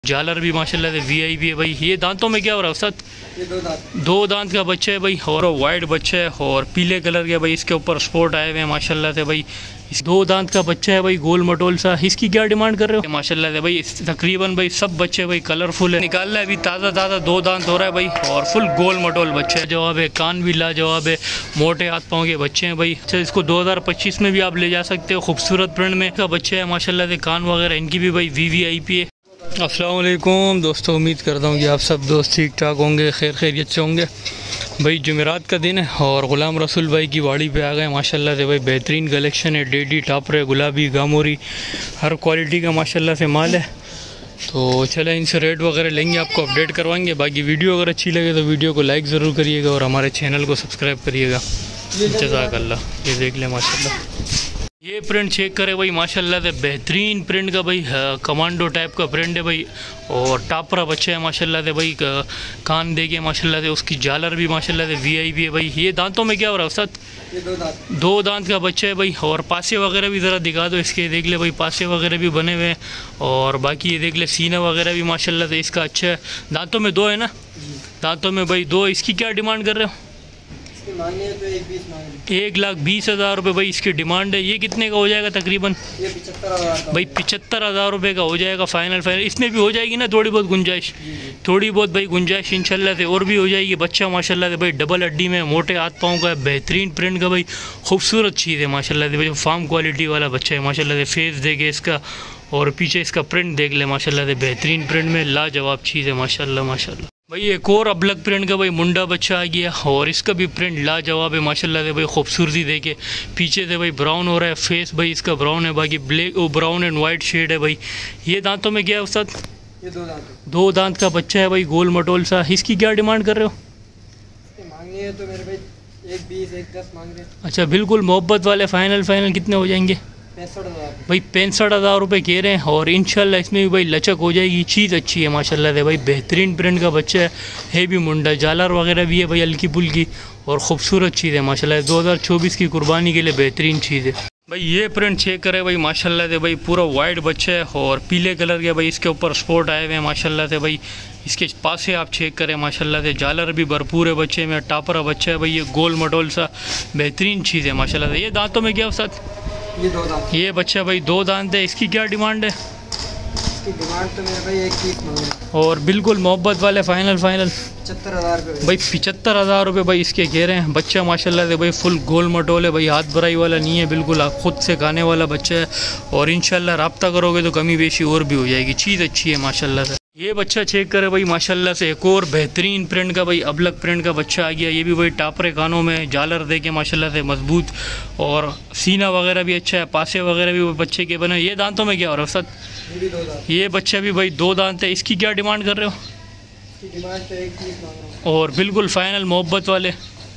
झालर भी माशाल्लाह से वीआईपी है भाई। ये दांतों में क्या हो रहा है उस्ताद? ये दो दांत का बच्चा है भाई और वाइट बच्चा है और पीले कलर के भाई इसके ऊपर स्पॉट आए हुए हैं माशाल्लाह से भाई। इस 2 दांत का बच्चा है भाई, गोल मटोल सा। इसकी क्या डिमांड कर रहे हो? माशाल्लाह से भाई तकरीबन भाई सब बच्चे भाई कलरफुल है। निकालना है अभी ताज़ा 2 दांत हो रहा है भाई और फुल गोल मटोल बच्चा है। जवाब है, कान भी लाजवाब है, मोटे हाथ पाँव के बच्चे हैं भाई। अच्छा, इसको 2025 में भी आप ले जा सकते हो। खूबसूरत प्रिंट में का बच्चा है माशाल्लाह से। कान वगैरह इनकी भी भाई वीवीआईपी है। अस्सलाम वालेकुम दोस्तों, उम्मीद करता हूँ कि आप सब दोस्त ठीक ठाक होंगे, खैरियत से होंगे। भाई जुमेरात का दिन है और ग़ुलाम रसूल भाई की वाड़ी पे आ गए माशाल्लाह से भाई। बेहतरीन कलेक्शन है, डेडी, टापरे, गुलाबी, गामोरी, हर क्वालिटी का माशाल्लाह से माल है। तो चले इनसे रेट वगैरह लेंगे, आपको अपडेट करवाएंगे। बाकी वीडियो अगर अच्छी लगे तो वीडियो को लाइक ज़रूर करिएगा और हमारे चैनल को सब्सक्राइब करिएगा। जज़ाकल्लाह। ये देख लें माशाल्लाह, ये प्रिंट चेक करें भाई माशाल्लाह से। बेहतरीन प्रिंट का भाई, कमांडो टाइप का प्रिंट है भाई और टापरा बच्चा है माशाल्लाह से भाई। कान देखे माशाल्लाह से, उसकी झालर भी माशाल्लाह से वीआईपी है भाई। ये दांतों में क्या हो रहा है उस्ताद? ये 2 दांत का बच्चा है भाई और पासे वगैरह भी ज़रा दिखा दो इसके। देख ले भाई, पासे वगैरह भी बने हुए हैं और बाकी ये देख ले सीना वगैरह भी माशाल्लाह से इसका अच्छा है। दांतों में 2 है ना? दांतों में भाई 2। इसकी क्या डिमांड कर रहे हो? तो 1,20,000 रुपये भाई इसकी डिमांड है। ये कितने का हो जाएगा तकरीबन? ये 75,000 भाई 75,000 रुपये का हो जाएगा फाइनल। इसमें भी हो जाएगी ना थोड़ी बहुत गुंजाइश? थोड़ी बहुत भाई गुंजाइश इंशाल्लाह से और भी हो जाएगी। बच्चा माशाल्लाह से भाई डबल हड्डी में, मोटे हाथ पाँव का, बेहतरीन प्रिंट का भाई, खूबसूरत चीज़ है माशाल्लाह से भाई। फार्म क्वालिटी वाला बच्चा है माशाल्लाह से। फेस देखे इसका और पीछे इसका प्रिंट देख ले माशाल्लाह से। बेहतरीन प्रिंट में लाजवाब चीज़ है माशाल्लाह माशाल्लाह भाई। एक और अबलग प्रिंट का भाई मुंडा बच्चा आ गया और इसका भी प्रिंट लाजवाब है माशाल्लाह से भाई। खूबसूरती देखे, पीछे से भाई ब्राउन हो रहा है, फेस भाई इसका ब्राउन है, बाकी black brown and white shade है भाई। ये दांतों में क्या है उस्ताद? ये 2 दांत का बच्चा है भाई, गोल मटोल सा। इसकी क्या डिमांड कर रहे हो? मांगनी है तो मेरे भाई 1,20,000 1,10,000 मांग रहे। अच्छा, बिल्कुल मोहब्बत वाले फाइनल कितने हो जाएंगे? 65,000 भाई। 65,000 रुपये कह रहे हैं और इंशाल्लाह इसमें भी भाई लचक हो जाएगी। चीज़ अच्छी है माशाल्लाह से भाई। बेहतरीन प्रिंट का बच्चा है भी मुंडा, झालर वगैरह भी है भाई हल्की फुल्की और ख़ूबसूरत चीज़ है माशाल्लाह। 2024 की कुर्बानी के लिए बेहतरीन चीज़ है भाई। ये प्रिंट चेक करें भाई माशाल्लाह से भाई। पूरा वाइट बच्चा है और पीले कलर के भाई इसके ऊपर स्पॉट आए हुए हैं माशाल्लाह से भाई। इसके पास से आप चेक करें माशाल्लाह से। झालर भी भरपूर है बच्चे में, टापरा बच्चा है भाई। ये गोल मटोल सा बेहतरीन चीज़ है माशाल्लाह से। ये दांतों में क्या हो साथ? ये 2 दांत। ये बच्चा भाई 2 दांत है। इसकी क्या डिमांड है? इसकी डिमांड तो मेरे भाई 1,30,000 मांग रहे और बिल्कुल मोहब्बत वाले फाइनल 75,000 रुपये भाई। 75,000 रुपये भाई इसके कह रहे हैं। बच्चा माशाल्लाह से भाई फुल गोल मटोल है भाई, हाथ भराई वाला नहीं है बिल्कुल, आप खुद से खाने वाला बच्चा है और इंशाल्लाह रब्ता करोगे तो कमी बेशी और भी हो जाएगी। चीज़ अच्छी है माशाल्लाह से। ये बच्चा चेक करे भाई माशाल्लाह से। एक और बेहतरीन प्रिंट का भाई, अबलग प्रिंट का बच्चा आ गया। ये भी भाई टापरे कानों में, झालर देके माशाल्लाह से मजबूत और सीना वगैरह भी अच्छा है, पासे वगैरह भी बच्चे के बने। ये दांतों में क्या हो रहा है सर? ये बच्चा भी भाई 2 दांत है। इसकी क्या डिमांड कर रहे हो? डिमांड तो 1,30,000 मांग रहे और बिल्कुल फाइनल मोहब्बत वाले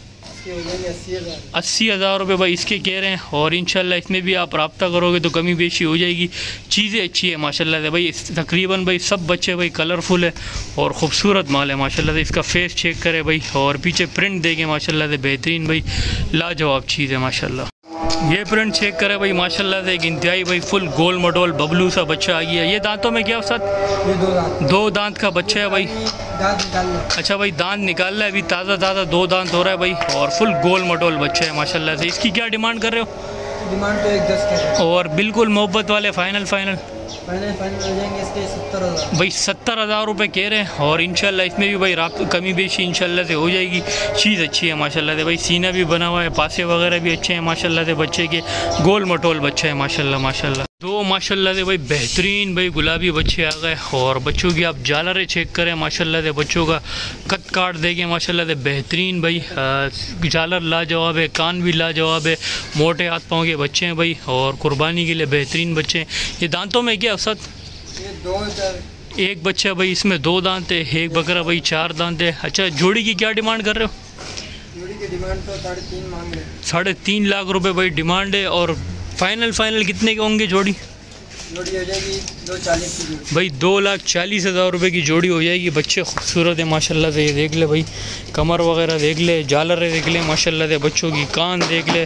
80,000 रुपये भाई इसके कह रहे हैं और इंशाल्लाह इसमें भी आप रब्ता करोगे तो कमी बेशी हो जाएगी। चीज़ें अच्छी है माशाल्लाह से भाई। तकरीबन भाई सब बच्चे भाई कलरफुल है और ख़ूबसूरत माल है माशाल्लाह से। इसका फेस चेक करे भाई और पीछे प्रिंट देखें माशाल्लाह से। बेहतरीन भाई लाजवाब चीज़ है माशाल्लाह। ये प्रिंट चेक करे भाई माशाल्लाह से। एक इंतहाई भाई फुल गोल मटोल बबलू सा बच्चा आ गया। ये दांतों में क्या साथ? ये 2 दांत। 2 दांत का बच्चा है भाई। दांत निकालना। अच्छा भाई, दांत निकालना है अभी ताज़ा 2 दांत हो रहा है भाई और फुल गोल मटोल बच्चा है माशाल्लाह से। इसकी क्या डिमांड कर रहे हो? डिमांड तो 1,10,000 कर रहे हैं और बिल्कुल मोहब्बत वाले फाइनल हो जाएंगे इसके 70,000 भाई। 70,000 रुपये कह रहे हैं और इंशाल्लाह इसमें भी भाई रात कमी बेशी इंशाल्लाह से हो जाएगी। चीज़ अच्छी है माशाल्लाह से भाई। सीना भी बना हुआ है, पासे वगैरह भी अच्छे हैं माशाल्लाह से बच्चे के। गोल मटोल बच्चा है माशाल्लाह माशाल्लाह। 2 माशाल्लाह से भाई बेहतरीन भाई गुलाबी बच्चे आ गए और बच्चों की आप झालरें चेक करें माशाल्लाह से। बच्चों का कट काट देंगे माशाल्लाह से। बेहतरीन भाई झालर लाजवाब है, कान भी लाजवाब है, मोटे हाथ पाँव के बच्चे हैं भाई और कुर्बानी के लिए बेहतरीन बच्चे हैं। ये दांतों में क्या सत? ये 2,000। एक बच्चा भाई इसमें 2 दांत है, एक बकरा भाई 4 दांत है। अच्छा, जोड़ी की क्या डिमांड कर रहे हो? जोड़ी की डिमांड तो 3.5 मांग रहे हैं। 3.5 लाख रुपए भाई डिमांड है और फाइनल कितने के होंगे जोड़ी? जोड़ी हो जाएगी 2,40,000 की जोड़ी भाई। 2,40,000 रुपये की जोड़ी हो जाएगी। बच्चे खूबसूरत है माशाल्लाह से। ये देख ले भाई, कमर वगैरह देख ले, झालरें देख ले माशाल्लाह से। बच्चों की कान देख ले,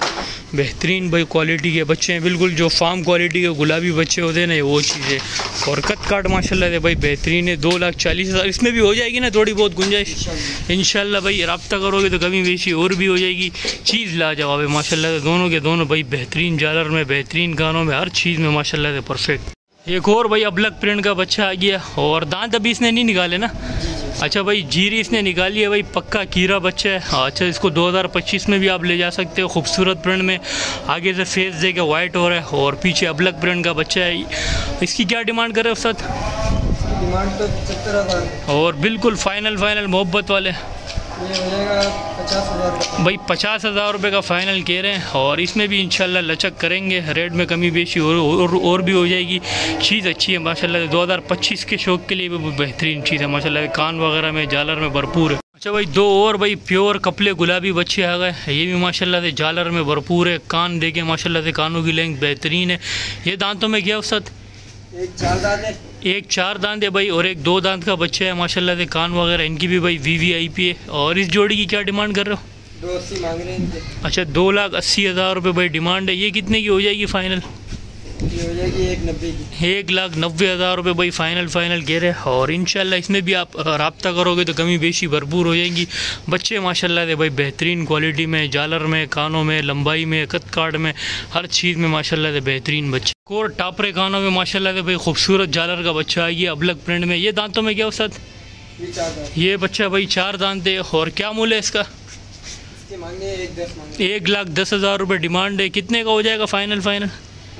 बेहतरीन भाई क्वालिटी के बच्चे हैं, बिल्कुल जो फार्म क्वालिटी के गुलाबी बच्चे होते हैं ना वो चीज़ है। और कद काट माशाल्लाह से भाई बेहतरीन है। 2,40,000 इसमें भी हो जाएगी ना थोड़ी बहुत गुंजाइश इंशाल्लाह भाई। रब्ता करोगे तो कमी बेशी और भी हो जाएगी। चीज़ लाजवाब है माशाल्लाह से, दोनों के दोनों भाई बेहतरीन जालर में, बेहतरीन कानों में, हर चीज़ में माशाल्लाह से परफेक्ट। एक और भाई अबलक प्रिंट का बच्चा आ गया और दांत अभी इसने नहीं निकाले ना। अच्छा भाई जीरी इसने निकाली है भाई, पक्का कीरा बच्चा है। अच्छा इसको 2025 में भी आप ले जा सकते हो, खूबसूरत प्रिंट में। आगे से फेस देके वाइट हो रहा है और पीछे अबलक प्रिंट का बच्चा है। इसकी क्या डिमांड कर रहे हो उस्ताद? डिमांड तो 75,000 और बिल्कुल फाइनल मोहब्बत वाले ये हो जाएगा 50,000 भाई 50,000 रुपये का फ़ाइनल कह रहे हैं। और इसमें भी इंशाल्लाह लचक करेंगे, रेट में कमी बेशी और भी हो जाएगी। चीज़ अच्छी है माशाल्लाह। 2025 के शौक़ के लिए भी बेहतरीन चीज़ है माशाल्लाह। कान वगैरह में जालर में भरपूर है। अच्छा भाई दो और भाई प्योर कपले गुलाबी बच्चे आ गए, ये भी माशाल्लाह से जालर में भरपूर है। कान देखे माशाल्लाह से, कानों की लेंथ बेहतरीन है। ये दांतों में क्या उस्ताद? एक 4 दांत है, एक 4 दांत है भाई और एक 2 दांत का बच्चा है माशाल्लाह से। कान वगैरह इनकी भी भाई VVIP है। और इस जोड़ी की क्या डिमांड कर रहे हो? 280 मांग रहे हैं इनके। अच्छा 2,80,000 रुपये भाई डिमांड है। ये कितने की हो जाएगी फ़ाइनल? ये हो जाएगी 190 की। 1,90,000 रुपये भाई फ़ाइनल कह रहे हैं। और इंशाल्लाह इसमें भी आप रब्ता करोगे तो कमी बेशी भरपूर हो जाएंगी। बच्चे माशाल्लाह से भाई बेहतरीन क्वालिटी में, जालर में, कानों में, लंबाई में, कद काट में, हर चीज़ में माशाल्लाह से बेहतरीन बच्चे। और टापरे कानों में माशाल्लाह से भाई खूबसूरत जालर का बच्चा है। ये अबलक प्रिंट में। ये दांतों में क्या हो साथ? ये 4 दांत। ये बच्चा भाई 4 दांत है। और क्या मूल्य है इसका? इसके मांगे 110 मांगे। 1,10,000 रुपये डिमांड है। कितने का हो जाएगा फ़ाइनल? फाइनल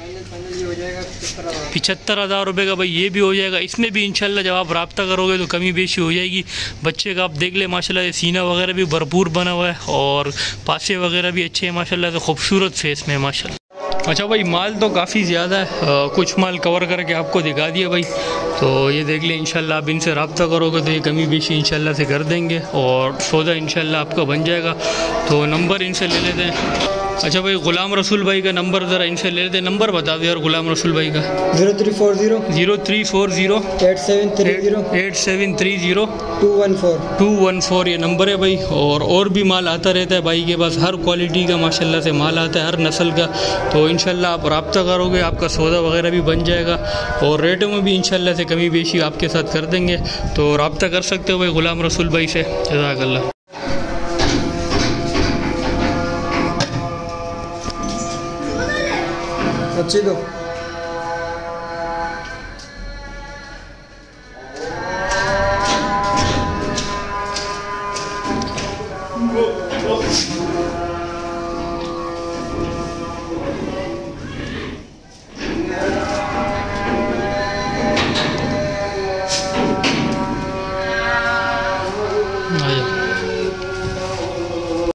ये हो जाएगा 75,000 रुपये का भाई ये भी हो जाएगा। इसमें भी इंशाल्लाह जब आप रब्ता करोगे तो कमी बेशी हो जाएगी। बच्चे का आप देख ले माशाल्लाह से, सीना वगैरह भी भरपूर बना हुआ है और पासे वगैरह भी अच्छे हैं माशाल्लाह से, खूबसूरत फेस में माशाल्लाह। अच्छा भाई माल तो काफ़ी ज़्यादा है, कुछ माल कवर करके आपको दिखा दिया भाई। तो ये देख लें इंशाल्लाह आप इनसे रब्ता करोगे तो ये कमी बेशी इंशाल्लाह से कर देंगे और सौदा इंशाल्लाह आपका बन जाएगा। तो नंबर इनसे ले लेते हैं। अच्छा भाई गुलाम रसूल भाई का नंबर ज़रा इनसे ले लेते हैं। नंबर बता दो यार गुलाम रसूल भाई का। 0340 8730 214 214 ये नंबर है भाई। और भी माल आता रहता है भाई के पास, हर क्वालिटी का माशाल्लाह से माल आता है, हर नस्ल का। तो इंशाल्लाह आप रब्ता करोगे आपका सौदा वगैरह भी बन जाएगा और रेटों में भी इंशाल्लाह से कमी बेशी आपके साथ कर देंगे। तो रब्ता कर सकते हो भाई गुलाम रसूल भाई से। जज़ाकल्लाह। अच्छी दो। आ जाओ।